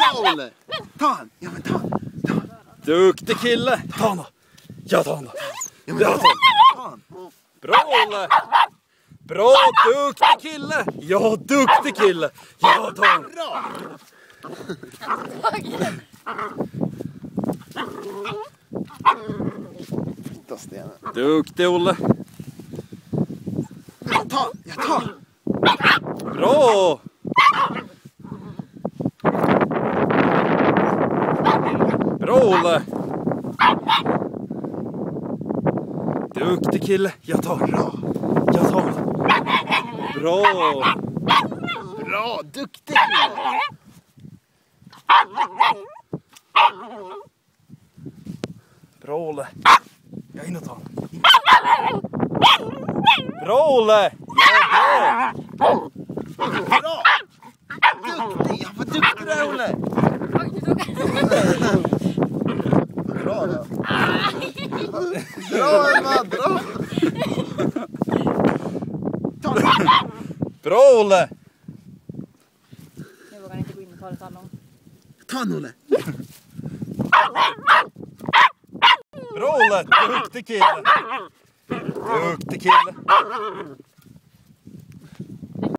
Bra Olle! Ta han! Ja men ta han! Duktig kille! Ta han då! Jag tar han då! Ja, men ta han! Bra Olle! Bra, duktig kille! Ja, duktig kille! Jag tar han! Bra! Ta stenen. Duktig Olle! Jag tar! Bra! Bra Olle! Duktig kille! Jag tar! Bra! Jag tar! Bra! Bra! Duktig kille! Bra Olle! Jag hinner ta honom. Bra Olle! Ja, bra! Bra! Duktig! Ja, vad duktig du är Olle! Bra då! Bra Emma! Bra! Bra Olle! Nu vågar han inte gå in och ta det så långt. Ta han Olle! Bra Olle! Duktig kille! Duktig kille!